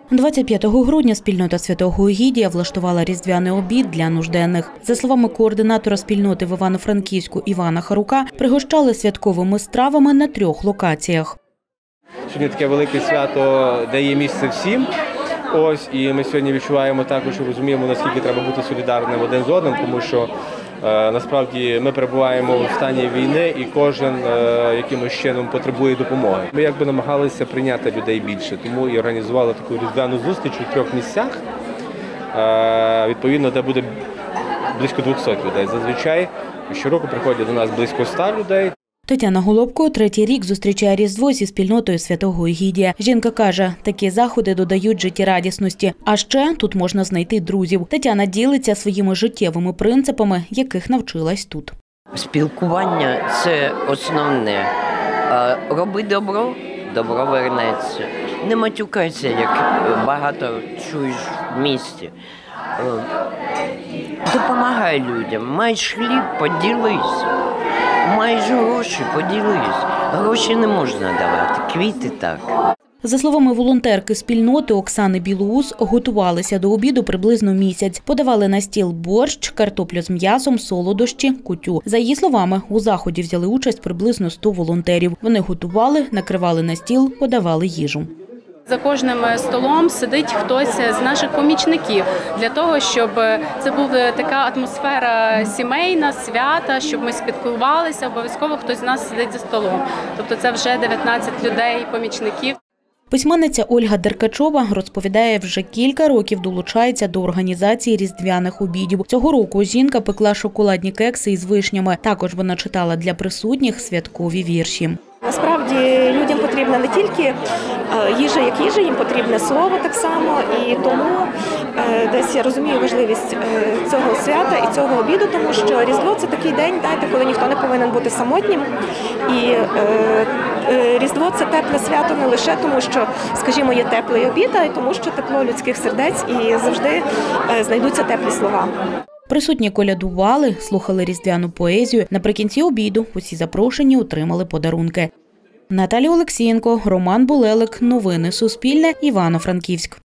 25 грудня спільнота Святого Егідія влаштувала різдвяний обід для нужденних. За словами координатора спільноти в Івано-Франківську Івана Харука, пригощали святковими стравами на 3 локаціях. Сьогодні таке велике свято, де є місце всім. Ось, і ми сьогодні відчуваємо також, розуміємо, наскільки треба бути солідарним один з одним, тому що насправді ми перебуваємо в стані війни і кожен якимось чином потребує допомоги. Ми якби намагалися прийняти людей більше, тому і організували таку різдвяну зустріч у 3 місцях, відповідно, де буде близько 200 людей. Зазвичай щороку приходять до нас близько 100 людей. Тетяна Голубко 3-й рік зустрічає Різдво зі спільнотою Святого Егідія. Жінка каже, такі заходи додають життєрадісності. А ще тут можна знайти друзів. Тетяна ділиться своїми життєвими принципами, яких навчилась тут. Спілкування – це основне. Роби добро – добро вернеться. Не матюкайся, як багато чуєш в місті. Допомагай людям. Маєш хліб – поділись. Маєш гроші – поділись. Гроші не можна давати, квіти – так. За словами волонтерки спільноти Оксани Білоус, готувалися до обіду приблизно місяць. Подавали на стіл борщ, картоплю з м'ясом, солодощі, кутю. За її словами, у заході взяли участь приблизно 100 волонтерів. Вони готували, накривали на стіл, подавали їжу. За кожним столом сидить хтось з наших помічників для того, щоб це була така атмосфера сімейна, свята, щоб ми спілкувалися, обов'язково хтось з нас сидить за столом. Тобто це вже 19 людей, помічників. Письменниця Ольга Деркачова розповідає, вже кілька років долучається до організації різдвяних обідів. Цього року жінка пекла шоколадні кекси із вишнями. Також вона читала для присутніх святкові вірші. Насправді людям потрібна не тільки їжа як їжа, їм потрібне слово так само. І тому десь я розумію важливість цього свята і цього обіду, тому що Різдво – це такий день, знаєте, коли ніхто не повинен бути самотнім. І Різдво – це тепле свято не лише тому, що, скажімо, є теплий обід, а й тому, що тепло людських сердець і завжди знайдуться теплі слова. Присутні колядували, слухали різдвяну поезію. Наприкінці обіду усі запрошені отримали подарунки. Наталія Олексієнко, Роман Булелик. Новини Суспільне. Івано-Франківськ.